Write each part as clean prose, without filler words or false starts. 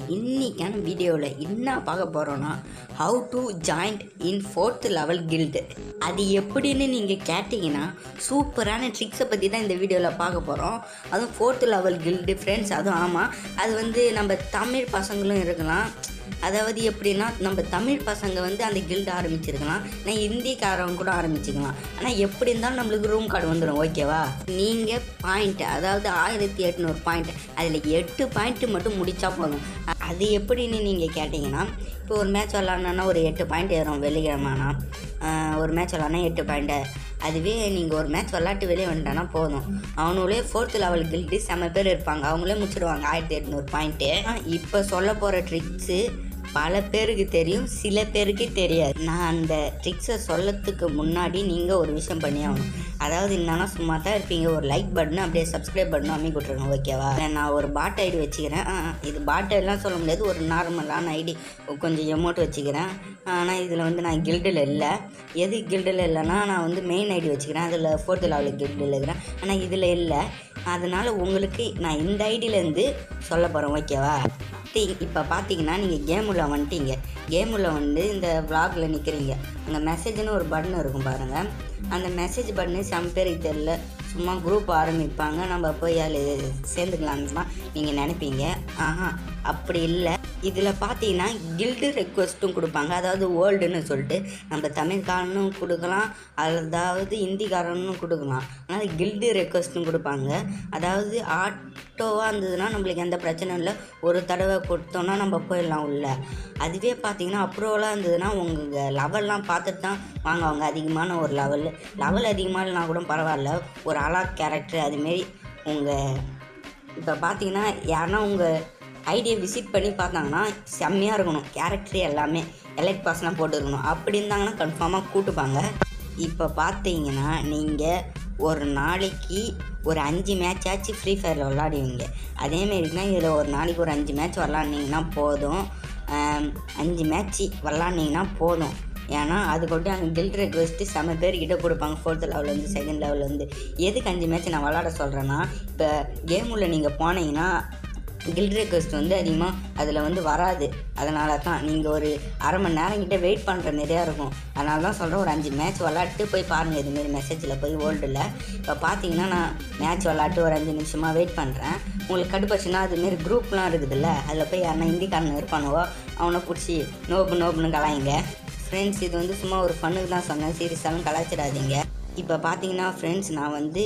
இன்றைக்கான வீடியோவில் என்ன பார்க்க போகிறோன்னா how to join in 4th level guild. அது எப்படின்னு நீங்கள் கேட்டிங்கன்னா சூப்பரான ட்ரிக்ஸை பற்றி தான் இந்த வீடியோவில் பார்க்க போகிறோம். அதுவும் 4th லெவல் கில்டு ஃப்ரெண்ட்ஸ். அதுவும் ஆமாம், அது வந்து நம்ம தமிழ் பசங்களும் இருக்கலாம். அதாவது எப்படின்னா நம்ம தமிழ் பசங்க வந்து அந்த கில்டு ஆரம்பிச்சிருக்கலாம், நான் ஹிந்திக்காரவங்க கூட ஆரம்பிச்சிக்கலாம். ஆனால் எப்படி இருந்தாலும் நம்மளுக்கு ரூம் கார்டு வந்துடும். ஓகேவா? நீங்கள் பாயிண்ட், அதாவது 1800 பாயிண்ட், அதில் 8 பாயிண்ட்டு மட்டும் முடித்தா போதும். அது எப்படின்னு நீங்கள் கேட்டிங்கன்னா, இப்போ ஒரு மேட்ச் விளாட்னா ஒரு 8 பாயிண்ட் ஏறும். வெள்ளிக்கிழமைனா ஒரு மேட்ச் விளாட்னா 8 பாயிண்ட்டு. அதுவே நீங்கள் ஒரு மேட்ச் விளாட்டு வெளியே வந்துட்டானா போதும், அவனுங்களே 4th லெவல் கில்டு செம்ம பேர் இருப்பாங்க, அவங்களே முடிச்சிடுவாங்க 1800 பாயிண்ட்டு. இப்போ சொல்ல போகிற ட்ரிக்ஸு பல பேருக்கு தெரியும், சில பேருக்கு தெரியாது. நான் அந்த ட்ரிக்ஸை சொல்லத்துக்கு முன்னாடி நீங்கள் ஒரு விஷயம் பண்ணி ஆகணும். அதாவது என்னன்னா, சும்மா தான் இருப்பீங்க, ஒரு லைக் பட்டனு அப்படியே சப்ஸ்கிரைப் பட்டனும் அமைக்க விட்ருங்க. ஓகேவா? நான் ஒரு பாட் ஐடி வச்சுக்கிறேன். இது பாட் ஐடிலாம் சொல்ல முடியாது, ஒரு நார்மலான ஐடி, கொஞ்சம் எமௌண்ட் வச்சுக்கிறேன். ஆனால் இதில் வந்து நான் கில்டில் இல்லை. எது கில்டில் இல்லைன்னா, நான் வந்து மெயின் ஐடி வச்சுக்கிறேன், அதில் 4th லெவலில் கில்டில் இருக்கிறேன். ஆனால் இதில் இல்லை. அதனால் உங்களுக்கு நான் இந்த ஐடியிலேருந்து சொல்ல போகிறேன். ஓகேவா? இப்போ பார்த்தீங்கன்னா, நீங்கள் கேமுள்ள வந்துட்டீங்க. கேமுள்ள வந்து இந்த விளாகில் நிற்கிறீங்க. அங்கே மெசேஜ்னு ஒரு பட்டன் இருக்கும் பாருங்கள். அந்த மெசேஜ் பட்டனு செம்ம பேருக்கு தெரியல, சும்மா குரூப் ஆரம்பிப்பாங்க, நம்ம போய் அதில் சேர்ந்துக்கலான்னு தான் நீங்கள் நினைப்பீங்க. அப்படி இல்லை. இதில் பார்த்தீங்கன்னா கில்டு ரெக்வஸ்ட்டும் கொடுப்பாங்க. அதாவது வேர்ல்டுன்னு சொல்லிட்டு நம்ம தமிழ்காரனும் கொடுக்கலாம், அதாவது ஹிந்திக்காரனும் கொடுக்கலாம். ஆனால் கில்டு ரெக்வஸ்ட்டும் கொடுப்பாங்க. அதாவது ஆட்டோவாக இருந்ததுன்னா நம்மளுக்கு எந்த பிரச்சனையும் இல்லை, ஒரு தடவை கொடுத்தோன்னா நம்ம போயிடலாம் உள்ள. அதுவே பார்த்தீங்கன்னா அப்ரூவலாக இருந்ததுன்னா உங்கள் லெவல்லாம் பார்த்துட்டு தான் வாங்குவாங்க. அதிகமான ஒரு லெவல் அதிகமாக இல்லைனா கூட பரவாயில்ல, ஒரு அலாக் கேரக்டர் அதுமாரி உங்கள் இப்போ பார்த்தீங்கன்னா யாருன்னா உங்கள் ஐடியை விசிட் பண்ணி பார்த்தாங்கன்னா செம்மையாக இருக்கணும், கேரக்டர் எல்லாமே எலைட் பாஸ்லாம் போட்டுருக்கணும். அப்படி இருந்தாங்கன்னா கன்ஃபார்மாக கூட்டுப்பாங்க. இப்போ பார்த்தீங்கன்னா நீங்கள் ஒரு நாளைக்கு ஒரு 5 மேட்ச் ஆச்சு ஃப்ரீ ஃபயரில் விளாடுவீங்க. அதேமாரி தான் இதில் ஒரு நாளைக்கு ஒரு 5 மேட்ச் விளாட்னிங்கன்னா போதும். 5 மேட்ச்சு விளாட்னிங்கன்னா போதும். ஏன்னா அது கொண்டு அங்கே கில்ட் ரெக்வஸ்ட்டு செம்ம பேர்கிட்ட கொடுப்பாங்க. 4th லெவல்லேருந்து 2nd லெவல்லேருந்து. எதுக்கு 5 மேட்ச் நான் விளாட சொல்கிறேன்னா, இப்போ கேம் உள்ள நீங்கள் போனீங்கன்னா கில்ட் ரெக்வஸ்ட் வந்து அதிகமாக அதில் வந்து வராது. அதனால தான் நீங்கள் ஒரு அரை மணி நேரம் கிட்டே வெயிட் பண்ணுற மாதிரியா இருக்கும். அதனால தான் சொல்கிறேன், ஒரு 5 மேட்ச் விளாட்டு போய் பாருங்கள். இதுமாரி மெசேஜில் போய் வேர்ல்டில் இப்போ பார்த்தீங்கன்னா நான் மேட்ச் விளாட்டு ஒரு 5 நிமிஷமாக வெயிட் பண்ணுறேன். உங்களுக்கு கடுப்பாச்சுன்னா அதுமாரி குரூப்லாம் இருக்குதுல்ல, அதில் போய் யாருன்னா ஹிந்திக்காரன் இருப்பானுவோ அவனை பிடிச்சி நோப்புன்னு கலாயிங்க. ஃப்ரெண்ட்ஸ், இது வந்து சும்மா ஒரு ஃபன்னுக்கு தான் சொன்னேன், சீரியஸாலும் கலாய்ச்சிடாதீங்க. இப்போ பார்த்தீங்கன்னா ஃப்ரெண்ட்ஸ், நான் வந்து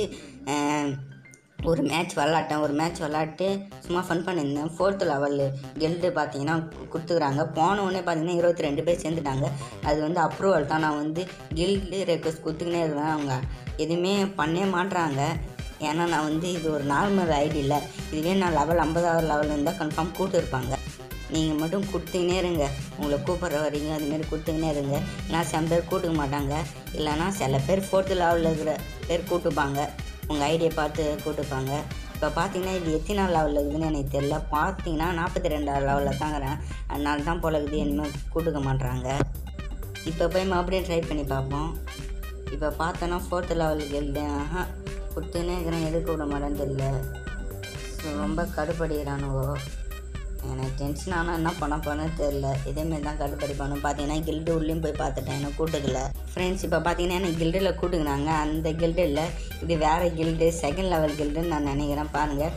ஒரு மேட்ச் விளாட்டு சும்மா ஃபன் பண்ணியிருந்தேன். 4th லெவல் கில்டு பார்த்தீங்கன்னா கொடுத்துக்குறாங்க. போனவுடனே பார்த்தீங்கன்னா 22 பேர் சேர்ந்துட்டாங்க. அது வந்து அப்ரூவல் தான். நான் வந்து கில்டு ரெக்வஸ்ட் கொடுத்துக்கினே இருக்கிறேன், அவங்க எதுவுமே பண்ணவே மாட்டுறாங்க. ஏன்னா நான் வந்து இது ஒரு நார்மல் ஐடி இல்லை. இதுவே நான் லெவல் 50வது லெவலில் இருந்தால் கன்ஃபார்ம் கூப்பிட்டுருப்பாங்க. நீங்கள் மட்டும் கொடுத்துக்கினே இருங்க, உங்களை கூப்பிட்ற வரீங்க அதுமாரி கொடுத்துக்கினே இருங்க. ஏன்னா சில பேர் கூட்டுக்க மாட்டாங்க, இல்லைனா சில பேர் 4th லெவலில் இருக்கிற பேர் கூட்டுப்பாங்க, உங்கள் ஐடியை பார்த்து கூட்டுப்பாங்க. இப்போ பார்த்தீங்கன்னா இது எத்தனை லெவலில் இருக்குதுன்னு எனக்கு தெரியல. பார்த்தீங்கன்னா 42வது லெவலில் தாங்கிறேன். அதனால தான் போல இருக்குது, இனிமேல் கூட்டுக்க மாட்டுறாங்க. இப்போ போய் மறுபடியும் ட்ரை பண்ணி பார்ப்போம். இப்போ பார்த்தோன்னா 4th லெவலுக்கு எழுதேன். கொடுத்துன்னே இருக்கிறேன், எதுக்கு விட மாட்டேன்னு தெரியல. ரொம்ப கடுப்படிக்கிறானுவோ, எனக்கு டென்ஷன் ஆனால் என்ன பண்ண போனேன்னு தெரில. இதேமாரி தான் கடுப்படி பண்ணணும். பார்த்தீங்கன்னா கில்டு உள்ளேயும் போய் பார்த்துட்டேன், எனக்கு கூட்டுக்கல. ஃப்ரெண்ட்ஸ், இப்போ பார்த்தீங்கன்னா எனக்கு கில்டில் கூட்டுக்குனாங்க. அந்த கில்டு இல்லை, இது வேறு கில்டு, 2nd லெவல் கில்டுன்னு நான் நினைக்கிறேன். பாருங்கள்,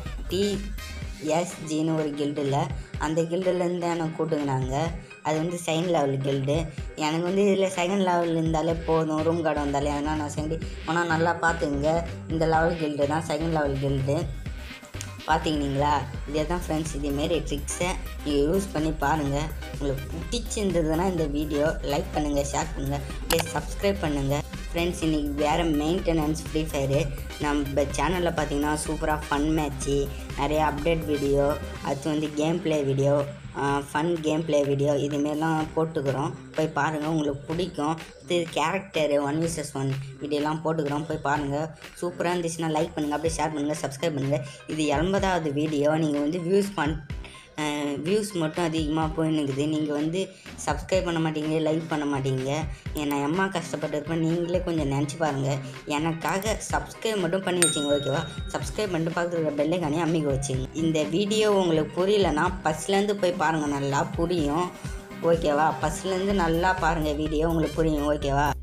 TSGன்னு ஒரு கில்டு இல்லை, அந்த கில்டுலேருந்து எனக்கு கூட்டுக்குனாங்க. அது வந்து 2nd லெவல் கில்டு. எனக்கு வந்து இதில் 2nd லெவல் இருந்தாலே போதும், ரூம் கார்டு வந்தாலே. அதனால் நான் செஞ்சு ஆனால் நல்லா பார்த்துங்க, இந்த லெவல் கில்டு தான் 2nd லெவல் கில்டு. பார்த்துக்கினீங்களா? இதே தான் ஃப்ரெண்ட்ஸ், இதேமாரி ட்ரிக்ஸை நீங்கள் யூஸ் பண்ணி பாருங்கள். உங்களுக்கு பிடிச்சிருந்ததுன்னா இந்த வீடியோ லைக் பண்ணுங்கள், ஷேர் பண்ணுங்கள், அப்படியே சப்ஸ்கிரைப் பண்ணுங்கள். ஃப்ரெண்ட்ஸ், இன்றைக்கி வேறு மெயின்டெனன்ஸ் ஃப்ரீ ஃபயரு நம்ம சேனலில் பார்த்தீங்கன்னா சூப்பராக ஃபன் மேட்ச்சு, நிறைய அப்டேட் வீடியோ, அது வந்து game play video, fun game play video இதுமாரிலாம் போட்டுக்கிறோம். போய் பாருங்கள், உங்களுக்கு பிடிக்கும். இது கேரக்டரு 1vs1 வீடியோலாம் போட்டுக்கிறோம், போய் பாருங்கள். சூப்பராக இருந்துச்சுன்னா லைக் பண்ணுங்கள், அப்படியே ஷேர் பண்ணுங்கள், சப்ஸ்கிரைப் பண்ணுங்கள். இது 80வது வீடியோ. நீங்கள் வந்து வியூஸ் வியூஸ் மட்டும் அதிகமாக போயின்னுக்குது. நீங்கள் வந்து சப்ஸ்கிரைப் பண்ண மாட்டீங்க, லைக் பண்ண மாட்டீங்க. என் அம்மா கஷ்டப்பட்டிருப்பேன், நீங்களே கொஞ்சம் நினச்சி பாருங்கள். எனக்காக சப்ஸ்கிரைப் மட்டும் பண்ணி வச்சிங்க, ஓகேவா? சப்ஸ்கிரைப் பண்ணிட்டு பக்கத்தில் பெல்லைக்கானே அமைக்க வச்சிங்க. இந்த வீடியோ உங்களுக்கு புரியலன்னா ஃபஸ்ட்லேருந்து போய் பாருங்கள், நல்லா புரியும், ஓகேவா? ஃபஸ்ட்லேருந்து நல்லா பாருங்கள், வீடியோ உங்களுக்கு புரியும், ஓகேவா?